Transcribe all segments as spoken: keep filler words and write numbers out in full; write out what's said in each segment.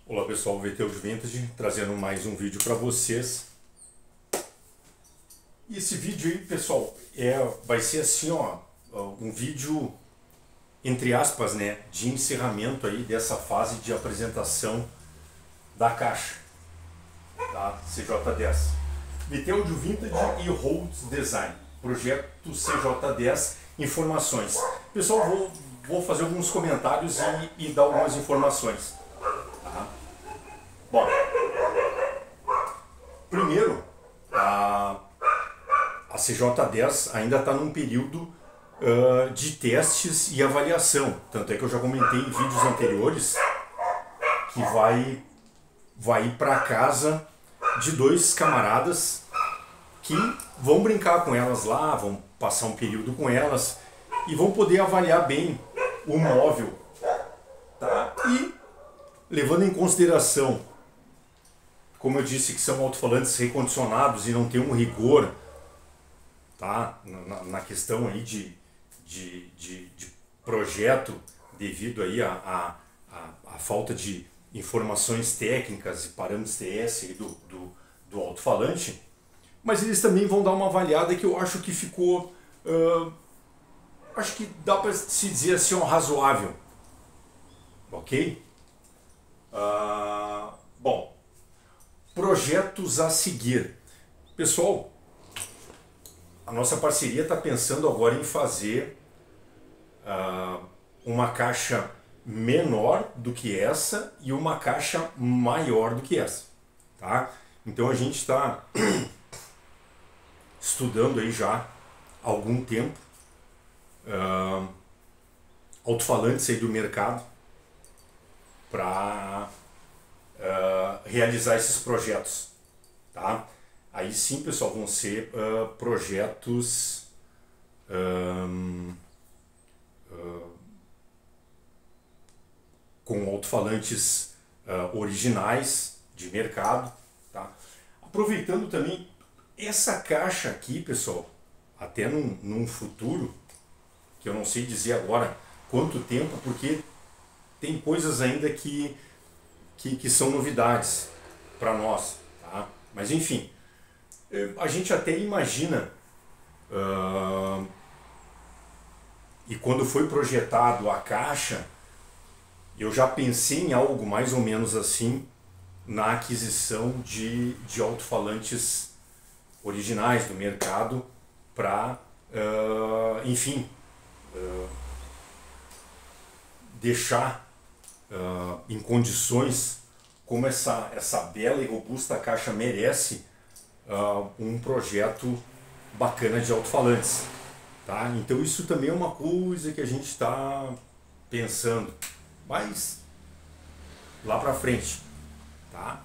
Olá pessoal, V T U de Vintage, trazendo mais um vídeo para vocês. E esse vídeo aí, pessoal, é, vai ser assim, ó, um vídeo, entre aspas, né, de encerramento aí dessa fase de apresentação da caixa, da C J dez. V T U de Vintage e Rhodes Design, projeto C J dez, informações. Pessoal, vou, vou fazer alguns comentários e, e dar algumas informações. Tá? Bom, primeiro, a, a C J dez ainda está num período uh, de testes e avaliação. Tanto é que eu já comentei em vídeos anteriores que vai, vai ir para casa de dois camaradas que vão brincar com elas lá, vão passar um período com elas e vão poder avaliar bem o móvel. Tá? E levando em consideração, como eu disse, que são alto-falantes recondicionados e não tem um rigor, tá, na, na questão aí de, de, de, de projeto, devido aí a, a, a, a falta de informações técnicas e parâmetros T S aí do, do, do alto-falante, mas eles também vão dar uma avaliada que eu acho que ficou, uh, acho que dá para se dizer assim, um razoável, ok? Uh, bom, projetos a seguir. Pessoal, a nossa parceria está pensando agora em fazer uh, uma caixa menor do que essa e uma caixa maior do que essa. Tá? Então a gente está estudando aí já há algum tempo uh, alto-falantes aí do mercado para uh, realizar esses projetos, tá? Aí sim, pessoal, vão ser uh, projetos um, uh, com alto-falantes uh, originais de mercado, tá? Aproveitando também essa caixa aqui, pessoal, até num, num futuro, que eu não sei dizer agora quanto tempo, porque tem coisas ainda que, que, que são novidades para nós, tá? Mas enfim, a gente até imagina, uh, e quando foi projetado a caixa, eu já pensei em algo mais ou menos assim, na aquisição de, de alto-falantes originais do mercado para, uh, enfim, uh, deixar Uh, em condições como essa, essa bela e robusta caixa merece, uh, um projeto bacana de alto-falantes. Tá? Então isso também é uma coisa que a gente está pensando, mas lá para frente. Tá?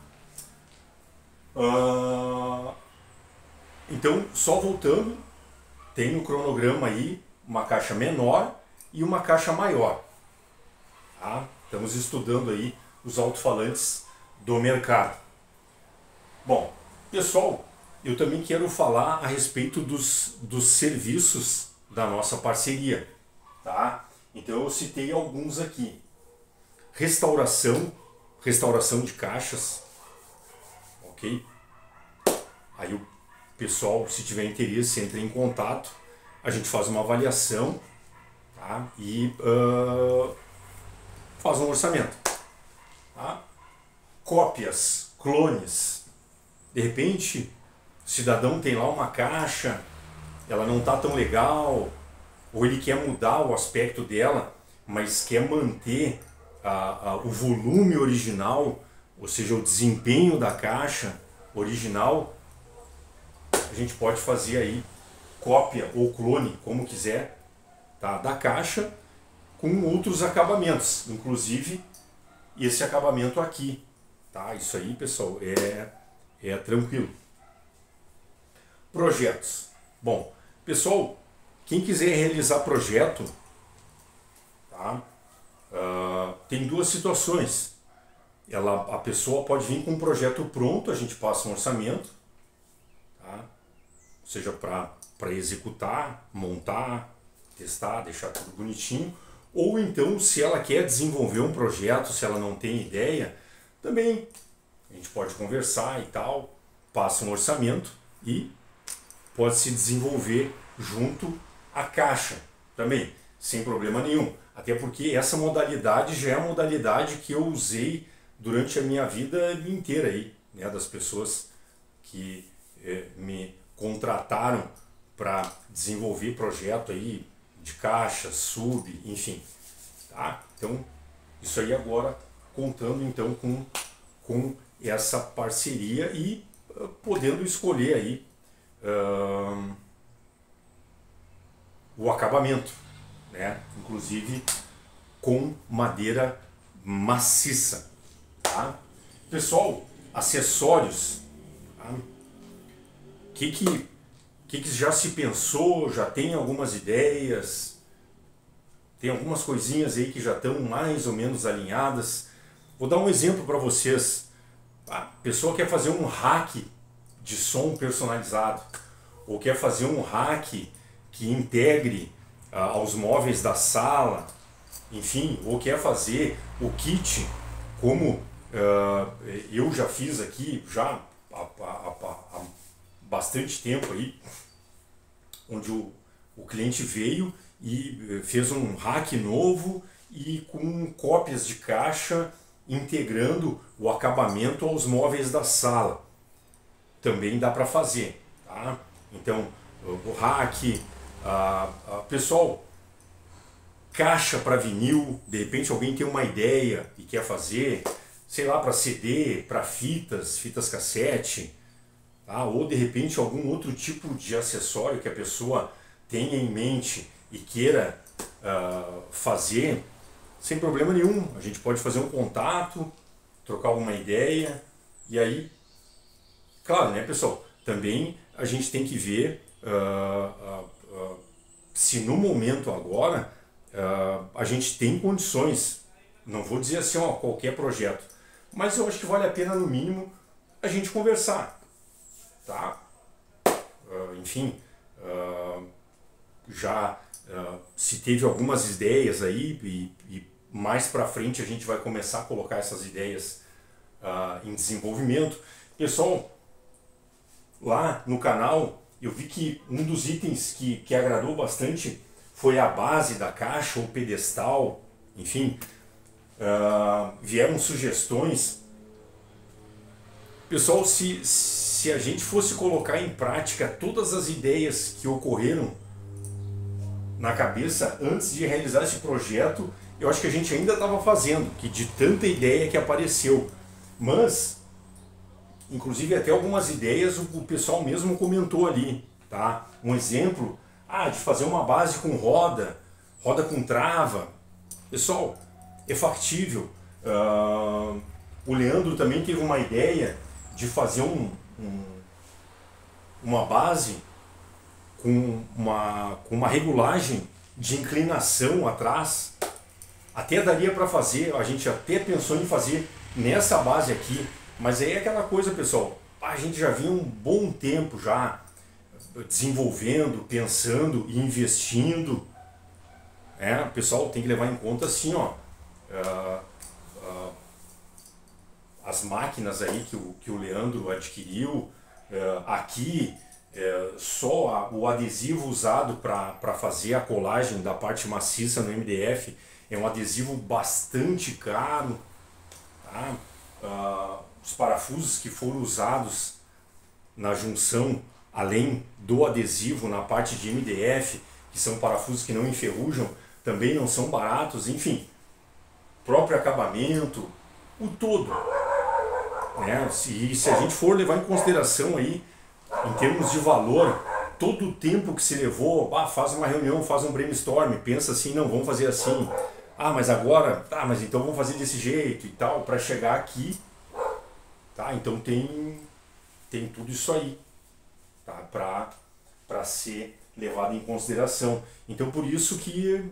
Uh, então, só voltando, tem no cronograma aí uma caixa menor e uma caixa maior. Tá? Estamos estudando aí os alto-falantes do mercado. Bom, pessoal, eu também quero falar a respeito dos, dos serviços da nossa parceria. Tá? Então eu citei alguns aqui. Restauração, restauração de caixas. Ok? Aí o pessoal, se tiver interesse, entra em contato. A gente faz uma avaliação, tá? E Uh, faz um orçamento. Tá? Cópias, clones. De repente, o cidadão tem lá uma caixa, ela não está tão legal, ou ele quer mudar o aspecto dela, mas quer manter a, a, o volume original, ou seja, o desempenho da caixa original. A gente pode fazer aí cópia ou clone, como quiser, tá? Da caixa, com outros acabamentos, inclusive esse acabamento aqui, tá? Isso aí, pessoal, é, é tranquilo. Projetos. Bom, pessoal, quem quiser realizar projeto, tá? Uh, tem duas situações. Ela, a pessoa pode vir com um projeto pronto, a gente passa um orçamento, tá? Ou seja, para executar, montar, testar, deixar tudo bonitinho. Ou então, se ela quer desenvolver um projeto, se ela não tem ideia, também a gente pode conversar e tal, passa um orçamento e pode se desenvolver junto à caixa também, sem problema nenhum. Até porque essa modalidade já é a modalidade que eu usei durante a minha vida inteira aí, né, das pessoas que eh, me contrataram para desenvolver projeto aí de caixa, sub, enfim, tá? Então, isso aí agora contando então com, com essa parceria e uh, podendo escolher aí uh, o acabamento, né? Inclusive com madeira maciça, tá? Pessoal, acessórios, tá? Que que que que já se pensou, já tem algumas ideias, tem algumas coisinhas aí que já estão mais ou menos alinhadas. Vou dar um exemplo para vocês. A pessoa quer fazer um rack de som personalizado, ou quer fazer um rack que integre uh, aos móveis da sala, enfim, ou quer fazer o kit, como uh, eu já fiz aqui já há, há, há, há bastante tempo aí, onde o, o cliente veio e fez um rack novo e com cópias de caixa integrando o acabamento aos móveis da sala. Também dá para fazer, tá? Então, o rack, a, a, pessoal, caixa para vinil, de repente alguém tem uma ideia e quer fazer, sei lá, para C D, para fitas, fitas cassete, tá? Ou de repente algum outro tipo de acessório que a pessoa tenha em mente e queira uh, fazer, sem problema nenhum. A gente pode fazer um contato, trocar alguma ideia, e aí, claro, né, pessoal, também a gente tem que ver uh, uh, uh, se no momento agora uh, a gente tem condições. Não vou dizer assim, ó, qualquer projeto, mas eu acho que vale a pena no mínimo a gente conversar, tá? Uh, enfim, uh, já uh, se teve algumas ideias aí e, e mais para frente a gente vai começar a colocar essas ideias uh, em desenvolvimento. Pessoal, lá no canal eu vi que um dos itens que, que agradou bastante foi a base da caixa, o pedestal, enfim, uh, vieram sugestões. Pessoal, se, se a gente fosse colocar em prática todas as ideias que ocorreram na cabeça antes de realizar esse projeto, eu acho que a gente ainda estava fazendo, que de tanta ideia que apareceu. Mas, inclusive até algumas ideias o, o pessoal mesmo comentou ali, tá? Um exemplo, ah, de fazer uma base com roda, roda com trava. Pessoal, é factível. Uh, o Leandro também teve uma ideia de fazer um, um, uma base com uma, com uma regulagem de inclinação atrás. Até daria para fazer, a gente até pensou em fazer nessa base aqui, mas aí é aquela coisa, pessoal, a gente já vinha um bom tempo já desenvolvendo, pensando e investindo. É, o pessoal tem que levar em conta assim, ó, uh, uh, as máquinas aí que o, que o Leandro adquiriu, uh, aqui uh, só a, o adesivo usado para fazer a colagem da parte maciça no M D F é um adesivo bastante caro, tá? Uh, os parafusos que foram usados na junção, além do adesivo na parte de M D F, que são parafusos que não enferrujam, também não são baratos, enfim, próprio acabamento, o todo, né? Se, se a gente for levar em consideração aí, em termos de valor, todo o tempo que se levou, ah, faz uma reunião, faz um brainstorm, pensa assim, não, vamos fazer assim, ah, mas agora, tá, mas então vamos fazer desse jeito e tal, para chegar aqui, tá? Então tem, tem tudo isso aí, tá? Para para ser levado em consideração. Então por isso que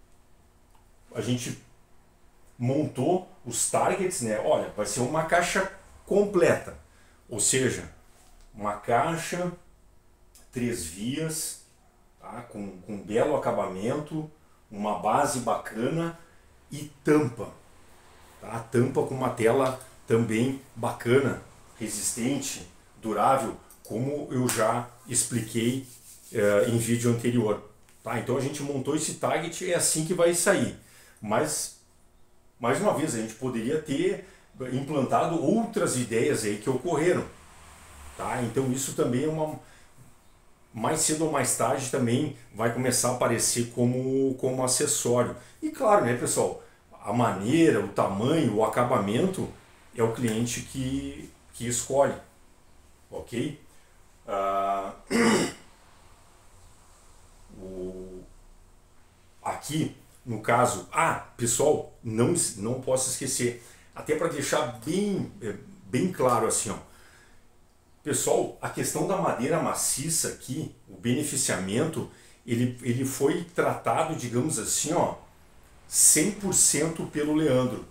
a gente montou os targets, né? Olha, vai ser uma caixa completa, ou seja, uma caixa três vias, tá? com, com um belo acabamento, uma base bacana e tampa, tá? Tampa com uma tela também bacana, resistente, durável, como eu já expliquei uh, em vídeo anterior. Tá? Então a gente montou esse target e é assim que vai sair. Mas, mais uma vez, a gente poderia ter implantado outras ideias aí que ocorreram. Tá? Então isso também é uma... mais cedo ou mais tarde também vai começar a aparecer como, como acessório. E claro, né, pessoal, a maneira, o tamanho, o acabamento é o cliente que, que escolhe. Ok? Ah, o, aqui, no caso, ah, pessoal, não, não posso esquecer, até para deixar bem, bem claro assim, ó. Pessoal, a questão da madeira maciça aqui, o beneficiamento, ele, ele foi tratado, digamos assim, ó, cem por cento pelo Leandro.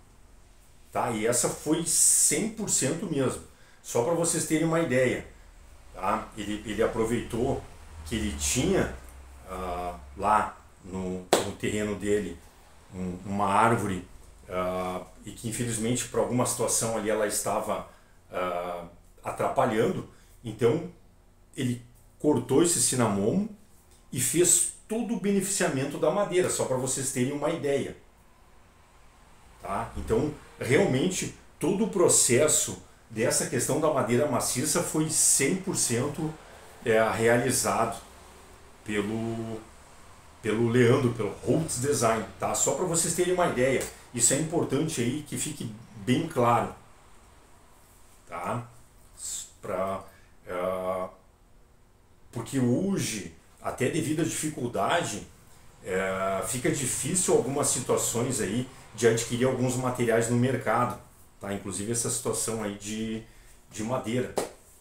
Tá? E essa foi cem por cento mesmo. Só para vocês terem uma ideia. Tá? Ele, ele aproveitou que ele tinha ah, lá no, no terreno dele um, uma árvore ah, e que infelizmente por alguma situação ali ela estava ah, atrapalhando. Então ele cortou esse cinamomo e fez todo o beneficiamento da madeira, só para vocês terem uma ideia. Tá? Então realmente todo o processo dessa questão da madeira maciça foi cem por cento é, realizado pelo, pelo Leandro, pelo Holtz Design. Tá? Só para vocês terem uma ideia, isso é importante aí que fique bem claro. Tá? Pra, uh, porque hoje, até devido à dificuldade, uh, fica difícil algumas situações aí de adquirir alguns materiais no mercado, tá? Inclusive essa situação aí de, de madeira.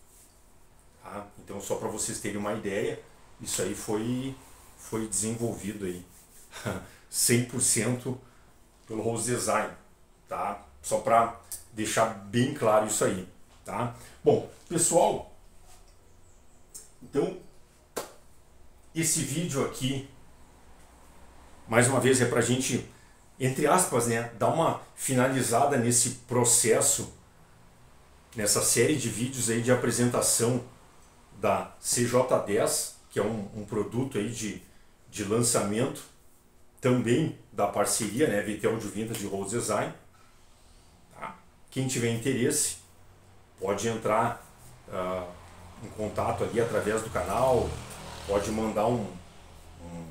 Tá? Então só para vocês terem uma ideia, isso aí foi, foi desenvolvido aí cem por cento pelo Holtz Design, tá? Só para deixar bem claro isso aí. Tá? Bom, pessoal, então esse vídeo aqui, mais uma vez, é para a gente, entre aspas, né, dar uma finalizada nesse processo, nessa série de vídeos aí de apresentação da C J dez, que é um, um produto aí de, de lançamento, também da parceria, né, V T Audio Vintage de Holtz Design. Tá? Quem tiver interesse, pode entrar uh, em contato ali através do canal, pode mandar um, um,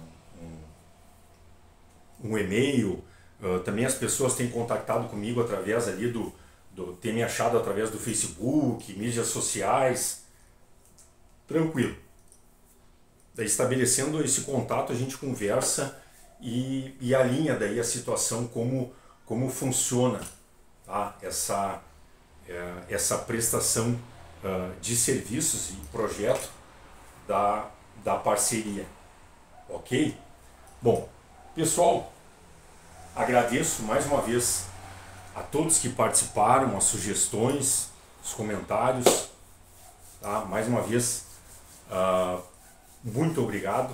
um, um e-mail. Uh, também as pessoas têm contactado comigo através ali do, do... tem me achado através do Facebook, mídias sociais. Tranquilo. Daí, estabelecendo esse contato, a gente conversa e, e alinha daí a situação, como, como funciona, tá? essa... essa prestação uh, de serviços e projeto da, da parceria. Ok? Bom, pessoal, agradeço mais uma vez a todos que participaram, as sugestões, os comentários. Tá? Mais uma vez, uh, muito obrigado.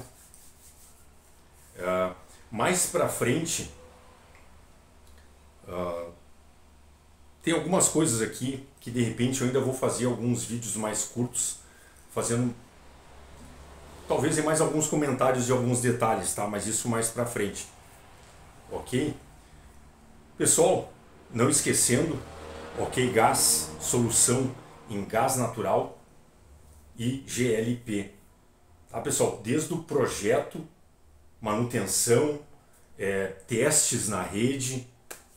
Uh, mais para frente, uh, tem algumas coisas aqui que de repente eu ainda vou fazer alguns vídeos mais curtos, fazendo talvez mais alguns comentários de alguns detalhes, tá? Mas isso mais pra frente. Ok? Pessoal, não esquecendo, Ok Gás, solução em gás natural e G L P. Tá, pessoal? Desde o projeto, manutenção, é, testes na rede,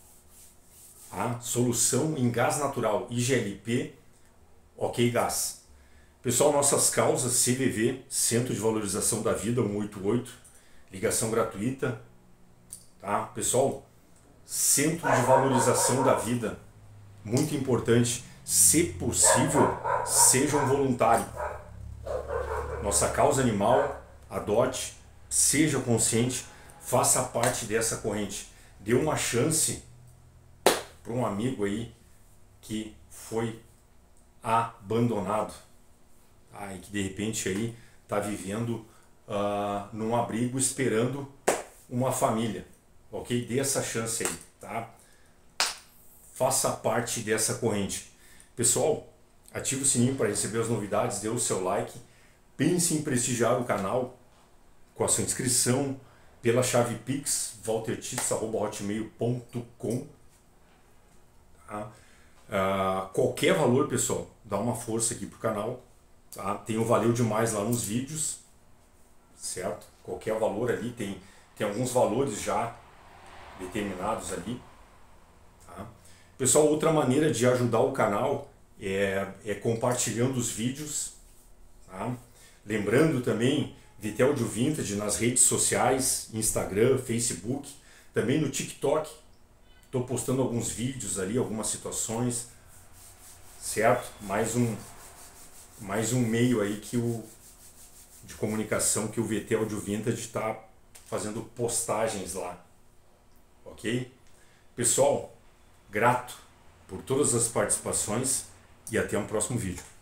a solução em gás natural e G L P, Ok Gás. Pessoal, nossas causas, C V V, Centro de Valorização da Vida, um oito oito, ligação gratuita. Tá? Pessoal, Centro de Valorização da Vida, muito importante, se possível, seja um voluntário. Nossa causa animal, adote, seja consciente, faça parte dessa corrente. Dê uma chance para um amigo aí que foi abandonado, tá? E que de repente aí está vivendo uh, num abrigo esperando uma família, ok? Dê essa chance aí, tá? faça parte dessa corrente. Pessoal, ative o sininho para receber as novidades, dê o seu like, pense em prestigiar o canal com a sua inscrição pela chave pix waltertits arroba hotmail ponto com. Tá? Ah, qualquer valor, pessoal, dá uma força aqui pro canal. Tá? Tem o valeu demais lá nos vídeos, certo? Qualquer valor ali, tem, tem alguns valores já determinados ali. Tá? Pessoal, outra maneira de ajudar o canal é, é compartilhando os vídeos. Tá? Lembrando também, V T Audio Vintage nas redes sociais, Instagram, Facebook, também no TikTok. Estou postando alguns vídeos ali, algumas situações, certo? Mais um, mais um meio aí que o, de comunicação que o V T Audio Vintage está fazendo postagens lá. Ok? Pessoal, grato por todas as participações e até um próximo vídeo.